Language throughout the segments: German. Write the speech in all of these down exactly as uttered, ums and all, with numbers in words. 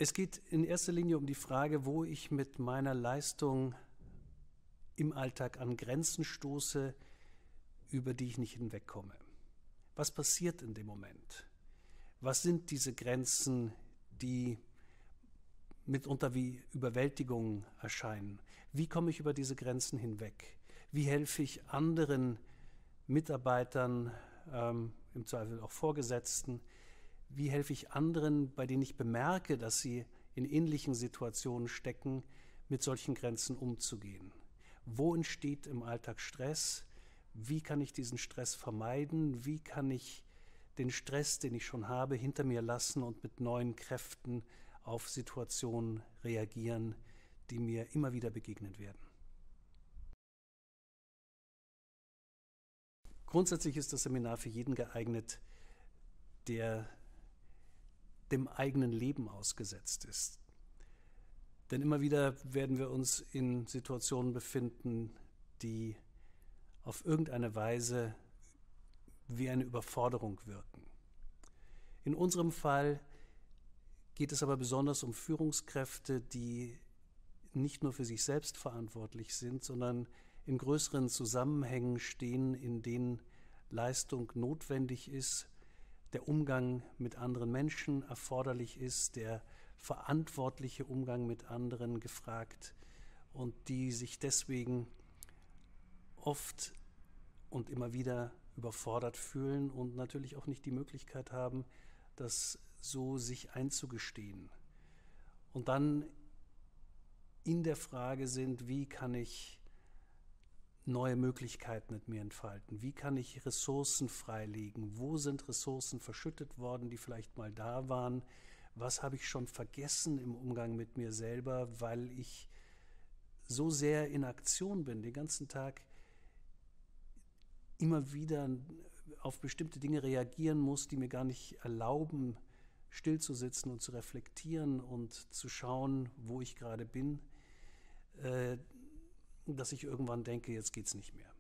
Es geht in erster Linie um die Frage, wo ich mit meiner Leistung im Alltag an Grenzen stoße, über die ich nicht hinwegkomme. Was passiert in dem Moment? Was sind diese Grenzen, die mitunter wie Überwältigung erscheinen? Wie komme ich über diese Grenzen hinweg? Wie helfe ich anderen Mitarbeitern, ähm, im Zweifel auch Vorgesetzten? Wie helfe ich anderen, bei denen ich bemerke, dass sie in ähnlichen Situationen stecken, mit solchen Grenzen umzugehen? Wo entsteht im Alltag Stress? Wie kann ich diesen Stress vermeiden? Wie kann ich den Stress, den ich schon habe, hinter mir lassen und mit neuen Kräften auf Situationen reagieren, die mir immer wieder begegnen werden? Grundsätzlich ist das Seminar für jeden geeignet, der dem eigenen Leben ausgesetzt ist. Denn immer wieder werden wir uns in Situationen befinden, die auf irgendeine Weise wie eine Überforderung wirken. In unserem Fall geht es aber besonders um Führungskräfte, die nicht nur für sich selbst verantwortlich sind, sondern in größeren Zusammenhängen stehen, in denen Leistung notwendig ist, der Umgang mit anderen Menschen erforderlich ist, der verantwortliche Umgang mit anderen gefragt und die sich deswegen oft und immer wieder überfordert fühlen und natürlich auch nicht die Möglichkeit haben, das so sich einzugestehen. Und dann in der Frage sind, wie kann ich neue Möglichkeiten mit mir entfalten? Wie kann ich Ressourcen freilegen? Wo sind Ressourcen verschüttet worden, die vielleicht mal da waren? Was habe ich schon vergessen im Umgang mit mir selber, weil ich so sehr in Aktion bin, den ganzen Tag immer wieder auf bestimmte Dinge reagieren muss, die mir gar nicht erlauben, still zu sitzen und zu reflektieren und zu schauen, wo ich gerade bin, äh, dass ich irgendwann denke, jetzt geht's nicht mehr.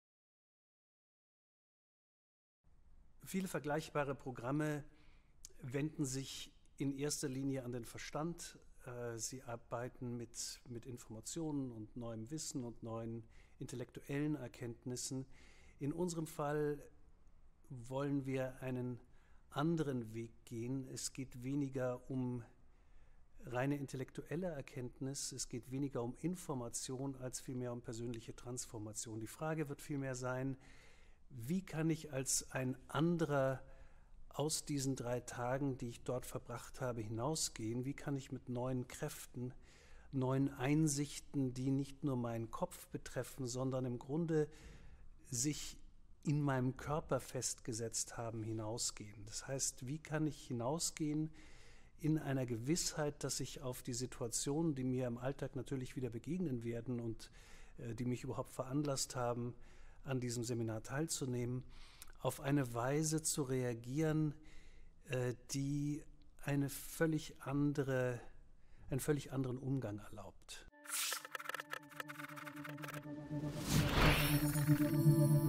Viele vergleichbare Programme wenden sich in erster Linie an den Verstand. Sie arbeiten mit, mit Informationen und neuem Wissen und neuen intellektuellen Erkenntnissen. In unserem Fall wollen wir einen anderen Weg gehen. Es geht weniger um reine intellektuelle Erkenntnis, es geht weniger um Information als vielmehr um persönliche Transformation. Die Frage wird vielmehr sein, wie kann ich als ein anderer aus diesen drei Tagen, die ich dort verbracht habe, hinausgehen? Wie kann ich mit neuen Kräften, neuen Einsichten, die nicht nur meinen Kopf betreffen, sondern im Grunde sich in meinem Körper festgesetzt haben, hinausgehen? Das heißt, wie kann ich hinausgehen in einer Gewissheit, dass ich auf die Situationen, die mir im Alltag natürlich wieder begegnen werden und äh, die mich überhaupt veranlasst haben, an diesem Seminar teilzunehmen, auf eine Weise zu reagieren, äh, die eine völlig andere, einen völlig anderen Umgang erlaubt.